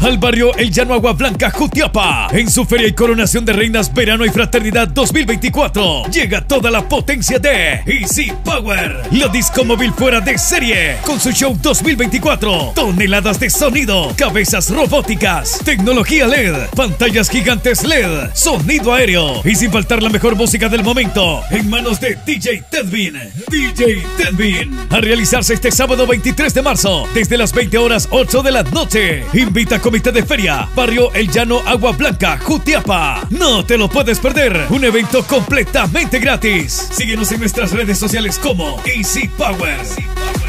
al barrio El Llano Agua Blanca, Jutiapa. En su Feria y Coronación de Reinas Verano y Fraternidad 2024 llega toda la potencia de Easy Power, la disco móvil fuera de serie, con su show 2024. Toneladas de sonido, cabezas robóticas, tecnología LED, pantallas gigantes LED, sonido aéreo y sin faltar la mejor música del momento en manos de DJ Tedvin. DJ Tedvin, a realizarse este sábado 23 de marzo desde las 20 horas 8 de la noche. Invita a Comité de Feria, barrio El Llano Agua Blanca, Jutiapa. No te lo puedes perder, un evento completamente gratis. Síguenos en nuestras redes sociales como Easy Power.